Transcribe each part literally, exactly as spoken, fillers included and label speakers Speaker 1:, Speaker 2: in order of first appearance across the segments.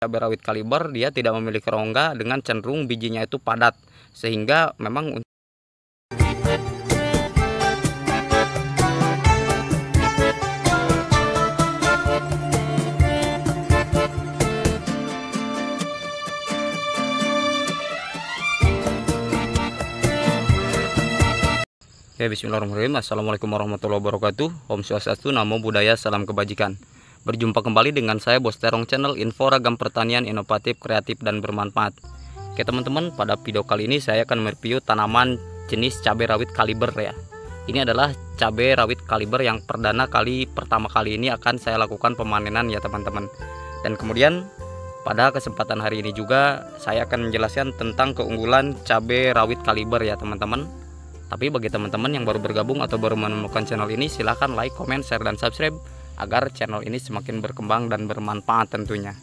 Speaker 1: cabai rawit kaliber dia tidak memiliki rongga dengan cenderung bijinya itu padat, sehingga memang ya, bismillahirrahmanirrahim. Assalamualaikum warahmatullahi wabarakatuh. Om Swastiastu, Namo Buddhaya, salam kebajikan. Berjumpa kembali dengan saya Bos Terong Channel, info ragam pertanian inovatif, kreatif, dan bermanfaat. Oke teman-teman, pada video kali ini saya akan mereview tanaman jenis cabai rawit kaliber ya. Ini adalah cabai rawit kaliber yang perdana kali pertama kali ini akan saya lakukan pemanenan ya teman-teman. Dan kemudian pada kesempatan hari ini juga saya akan menjelaskan tentang keunggulan cabai rawit kaliber ya teman-teman. Tapi bagi teman-teman yang baru bergabung atau baru menemukan channel ini, silahkan like, comment, share, dan subscribe agar channel ini semakin berkembang dan bermanfaat tentunya.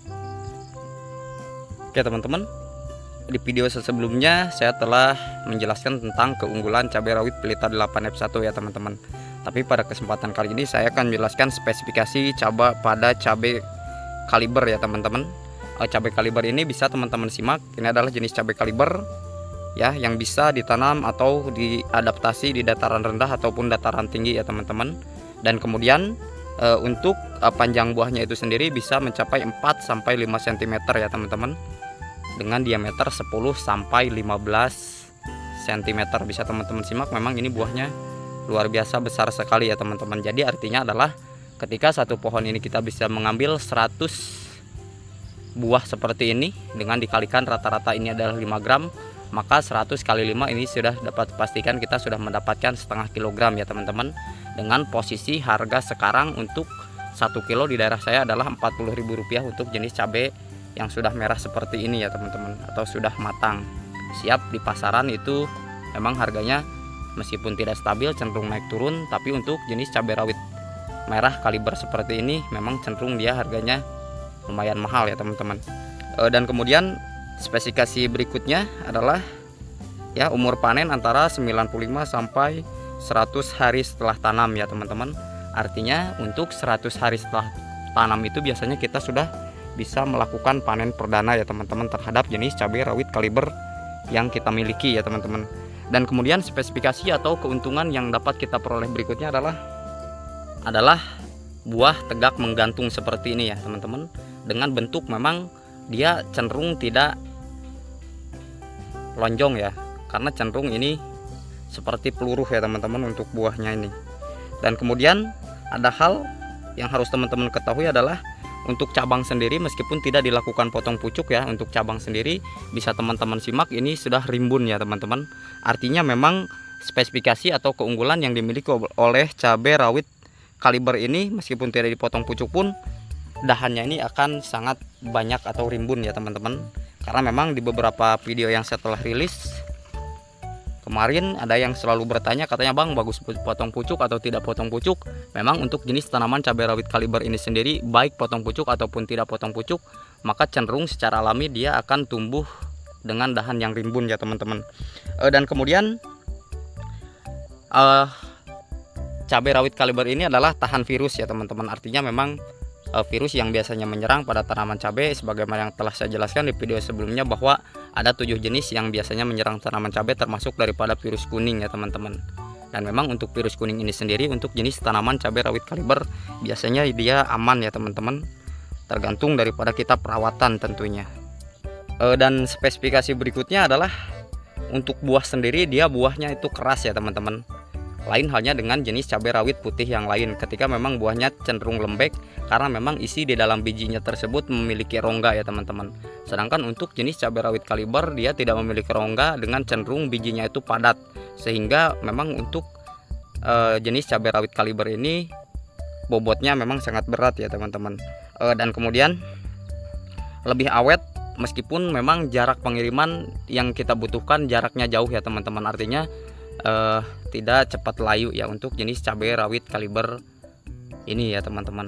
Speaker 1: Oke teman-teman, di video sebelumnya saya telah menjelaskan tentang keunggulan cabai rawit Pelita delapan F satu ya teman-teman. Tapi pada kesempatan kali ini saya akan menjelaskan spesifikasi cabai pada cabai kaliber ya teman-teman. Cabai kaliber ini bisa teman-teman simak. Ini adalah jenis cabai kaliber ya, yang bisa ditanam atau diadaptasi di dataran rendah ataupun dataran tinggi ya teman-teman. Dan kemudian e, untuk e, panjang buahnya itu sendiri bisa mencapai empat sampai lima sentimeter ya teman-teman, dengan diameter sepuluh sampai lima belas sentimeter. Bisa teman-teman simak, memang ini buahnya luar biasa besar sekali ya teman-teman. Jadi artinya adalah ketika satu pohon ini kita bisa mengambil seratus buah seperti ini, dengan dikalikan rata-rata ini adalah lima gram, maka seratus kali lima ini sudah dapat pastikan kita sudah mendapatkan setengah kilogram ya teman-teman. Dengan posisi harga sekarang untuk satu kilo di daerah saya adalah empat puluh ribu rupiah untuk jenis cabai yang sudah merah seperti ini ya teman-teman, atau sudah matang siap di pasaran. Itu memang harganya meskipun tidak stabil, cenderung naik turun, tapi untuk jenis cabai rawit merah kaliber seperti ini memang cenderung dia harganya lumayan mahal ya teman-teman. E, dan kemudian spesifikasi berikutnya adalah ya, umur panen antara sembilan puluh lima sampai seratus hari setelah tanam ya teman-teman. Artinya untuk seratus hari setelah tanam itu biasanya kita sudah bisa melakukan panen perdana ya teman-teman terhadap jenis cabai rawit kaliber yang kita miliki ya teman-teman. Dan kemudian spesifikasi atau keuntungan yang dapat kita peroleh berikutnya adalah adalah buah tegak menggantung seperti ini ya teman-teman. Dengan bentuk memang dia cenderung tidak lonjong ya, karena cenderung ini seperti peluru ya teman-teman untuk buahnya ini. Dan kemudian ada hal yang harus teman-teman ketahui adalah untuk cabang sendiri, meskipun tidak dilakukan potong pucuk ya, untuk cabang sendiri bisa teman-teman simak, ini sudah rimbun ya teman-teman. Artinya memang spesifikasi atau keunggulan yang dimiliki oleh cabai rawit kaliber ini, meskipun tidak dipotong pucuk pun dahannya ini akan sangat banyak atau rimbun ya teman-teman. Karena memang di beberapa video yang saya telah rilis kemarin ada yang selalu bertanya, katanya bang bagus potong pucuk atau tidak potong pucuk. Memang untuk jenis tanaman cabai rawit kaliber ini sendiri, baik potong pucuk ataupun tidak potong pucuk, maka cenderung secara alami dia akan tumbuh dengan dahan yang rimbun ya teman-teman. E, dan kemudian uh, cabai rawit kaliber ini adalah tahan virus ya teman-teman. Artinya memang virus yang biasanya menyerang pada tanaman cabai, sebagaimana yang telah saya jelaskan di video sebelumnya, bahwa ada tujuh jenis yang biasanya menyerang tanaman cabai, termasuk daripada virus kuning ya teman-teman. Dan memang untuk virus kuning ini sendiri untuk jenis tanaman cabai rawit kaliber biasanya dia aman ya teman-teman, tergantung daripada kita perawatan tentunya. E, dan spesifikasi berikutnya adalah untuk buah sendiri, dia buahnya itu keras ya teman-teman. Lain halnya dengan jenis cabai rawit putih yang lain, ketika memang buahnya cenderung lembek karena memang isi di dalam bijinya tersebut memiliki rongga ya teman-teman. Sedangkan untuk jenis cabai rawit kaliber dia tidak memiliki rongga dengan cenderung bijinya itu padat, sehingga memang untuk e, jenis cabai rawit kaliber ini bobotnya memang sangat berat ya teman-teman. E, dan kemudian lebih awet, meskipun memang jarak pengiriman yang kita butuhkan jaraknya jauh ya teman-teman. Artinya Uh, tidak cepat layu ya untuk jenis cabai rawit kaliber ini ya teman-teman.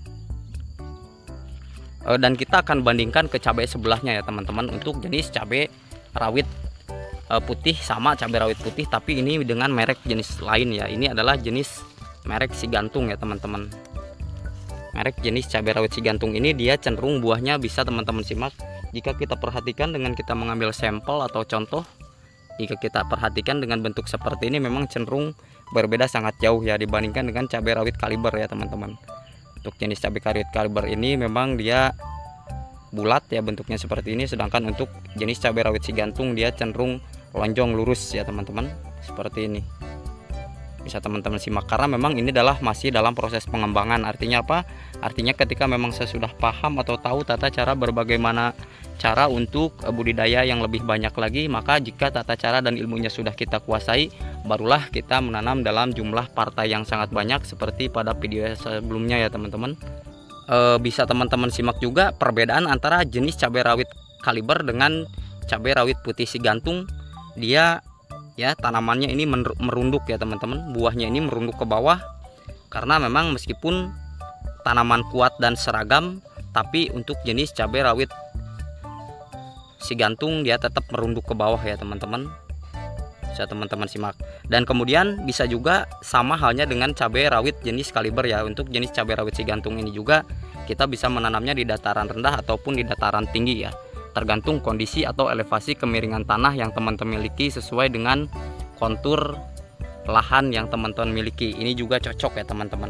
Speaker 1: Uh, dan kita akan bandingkan ke cabai sebelahnya ya teman-teman. Untuk jenis cabai rawit uh, putih sama cabai rawit putih, tapi ini dengan merek jenis lain ya. Ini adalah jenis merek Si Gantung ya teman-teman. Merek jenis cabai rawit Sigantung ini dia cenderung buahnya bisa teman-teman simak. Jika kita perhatikan dengan kita mengambil sampel atau contoh, jika kita perhatikan dengan bentuk seperti ini memang cenderung berbeda sangat jauh ya dibandingkan dengan cabai rawit kaliber ya teman-teman. Untuk jenis cabai rawit kaliber ini memang dia bulat ya bentuknya seperti ini, sedangkan untuk jenis cabai rawit Sigantung dia cenderung lonjong lurus ya teman-teman, seperti ini. Bisa teman-teman simak karena memang ini adalah masih dalam proses pengembangan. Artinya apa? Artinya ketika memang saya sudah paham atau tahu tata cara berbagaimana cara untuk budidaya yang lebih banyak lagi, maka jika tata cara dan ilmunya sudah kita kuasai, barulah kita menanam dalam jumlah partai yang sangat banyak seperti pada video sebelumnya ya teman-teman. E, bisa teman-teman simak juga perbedaan antara jenis cabai rawit kaliber dengan cabai rawit putih Sigantung. Dia ya tanamannya ini merunduk ya teman-teman, buahnya ini merunduk ke bawah karena memang meskipun tanaman kuat dan seragam, tapi untuk jenis cabai rawit Sigantung dia tetap merunduk ke bawah ya teman-teman. Bisa teman-teman simak. Dan kemudian bisa juga sama halnya dengan cabai rawit jenis kaliber ya. Untuk jenis cabai rawit Sigantung ini juga kita bisa menanamnya di dataran rendah ataupun di dataran tinggi ya, tergantung kondisi atau elevasi kemiringan tanah yang teman-teman miliki sesuai dengan kontur lahan yang teman-teman miliki. Ini juga cocok ya teman-teman.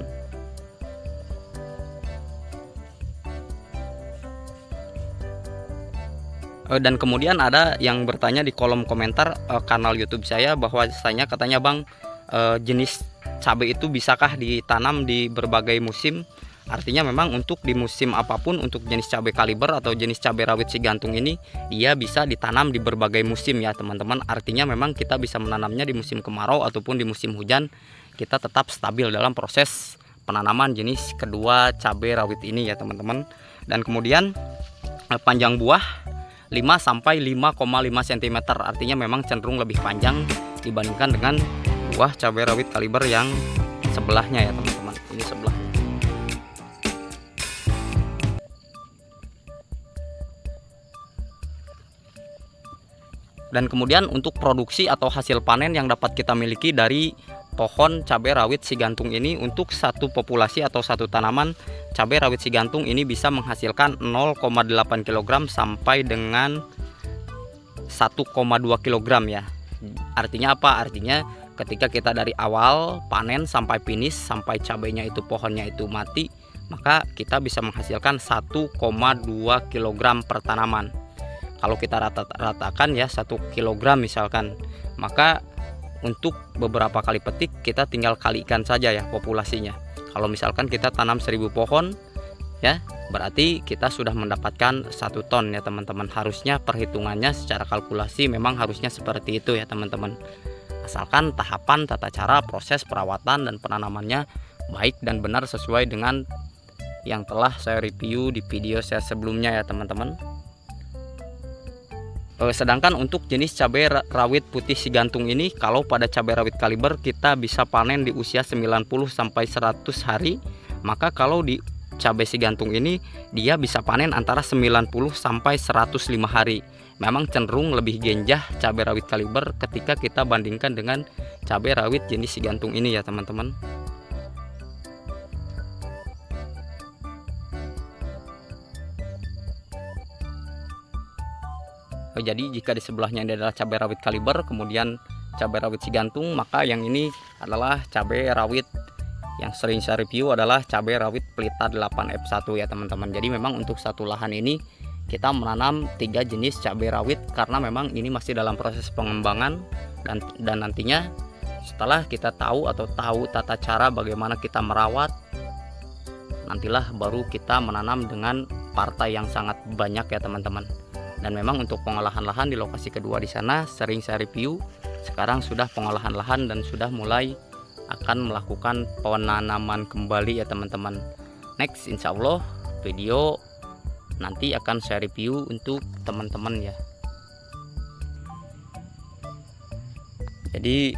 Speaker 1: Dan kemudian ada yang bertanya di kolom komentar eh, kanal YouTube saya bahwasanya katanya Bang, eh, jenis cabai itu bisakah ditanam di berbagai musim? Artinya memang untuk di musim apapun untuk jenis cabai kaliber atau jenis cabai rawit Sigantung ini dia bisa ditanam di berbagai musim ya teman-teman. Artinya memang kita bisa menanamnya di musim kemarau ataupun di musim hujan, kita tetap stabil dalam proses penanaman jenis kedua cabai rawit ini ya teman-teman. Dan kemudian panjang buah lima sampai lima koma lima sentimeter, artinya memang cenderung lebih panjang dibandingkan dengan buah cabai rawit kaliber yang sebelahnya ya teman-teman. Ini sebelah. Dan kemudian untuk produksi atau hasil panen yang dapat kita miliki dari pohon cabai rawit Sigantung ini, untuk satu populasi atau satu tanaman cabai rawit Sigantung ini bisa menghasilkan nol koma delapan kilogram sampai dengan satu koma dua kilogram ya. Artinya apa? Artinya ketika kita dari awal panen sampai finish, sampai cabainya itu pohonnya itu mati, maka kita bisa menghasilkan satu koma dua kilogram per tanaman. Kalau kita rata-ratakan ya satu kilogram misalkan, maka untuk beberapa kali petik kita tinggal kalikan saja ya populasinya. Kalau misalkan kita tanam seribu pohon ya, berarti kita sudah mendapatkan satu ton ya teman-teman. Harusnya perhitungannya secara kalkulasi memang harusnya seperti itu ya teman-teman. Asalkan tahapan, tata cara, proses perawatan dan penanamannya baik dan benar sesuai dengan yang telah saya review di video saya sebelumnya ya teman-teman. Sedangkan untuk jenis cabai rawit putih Sigantung ini, kalau pada cabai rawit kaliber kita bisa panen di usia sembilan puluh sampai seratus hari, maka kalau di cabai Sigantung ini dia bisa panen antara sembilan puluh sampai seratus lima hari. Memang cenderung lebih genjah cabai rawit kaliber ketika kita bandingkan dengan cabai rawit jenis Sigantung ini ya teman-teman. Jadi jika di sebelahnya ini adalah cabai rawit kaliber, kemudian cabai rawit Sigantung, maka yang ini adalah cabai rawit yang sering saya review adalah cabai rawit Pelita delapan F satu ya teman-teman. Jadi memang untuk satu lahan ini kita menanam tiga jenis cabai rawit karena memang ini masih dalam proses pengembangan, dan dan nantinya setelah kita tahu atau tahu tata cara bagaimana kita merawat, nantilah baru kita menanam dengan partai yang sangat banyak ya teman-teman. Dan memang untuk pengolahan lahan di lokasi kedua di sana sering saya review. Sekarang sudah pengolahan lahan dan sudah mulai akan melakukan penanaman kembali ya teman-teman. Next insya Allah video nanti akan saya review untuk teman-teman ya. Jadi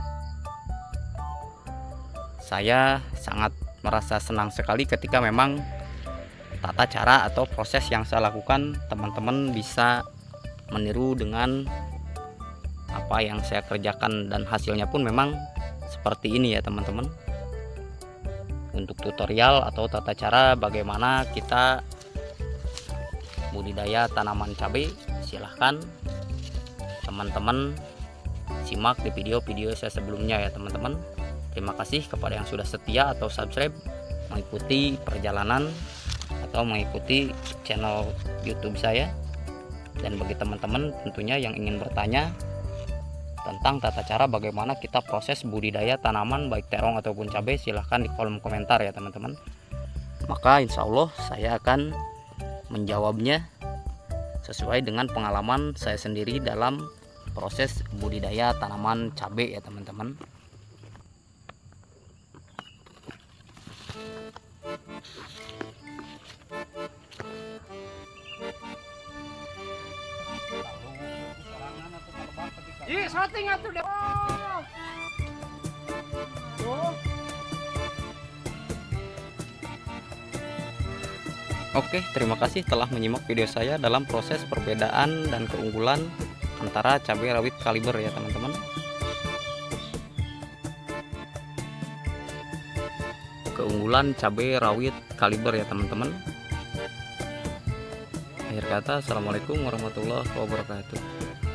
Speaker 1: saya sangat merasa senang sekali ketika memang tata cara atau proses yang saya lakukan teman-teman bisa meniru dengan apa yang saya kerjakan, dan hasilnya pun memang seperti ini ya teman-teman. untuk tutorial atau tata cara bagaimana kita budidaya tanaman cabai, silahkan teman-teman simak di video-video saya sebelumnya ya teman-teman. Terima kasih kepada yang sudah setia atau subscribe mengikuti perjalanan atau mengikuti channel YouTube saya. Dan bagi teman-teman tentunya yang ingin bertanya tentang tata cara bagaimana kita proses budidaya tanaman baik terong ataupun cabai, silahkan di kolom komentar ya teman-teman. Maka insya Allah saya akan menjawabnya sesuai dengan pengalaman saya sendiri dalam proses budidaya tanaman cabai ya teman-teman.
Speaker 2: Ih, shooting atuh deh. Oh.
Speaker 1: Oke, terima kasih telah menyimak video saya dalam proses perbedaan dan keunggulan antara cabai rawit kaliber ya teman-teman. Keunggulan cabai rawit kaliber ya teman-teman. Akhir kata, assalamualaikum warahmatullahi wabarakatuh.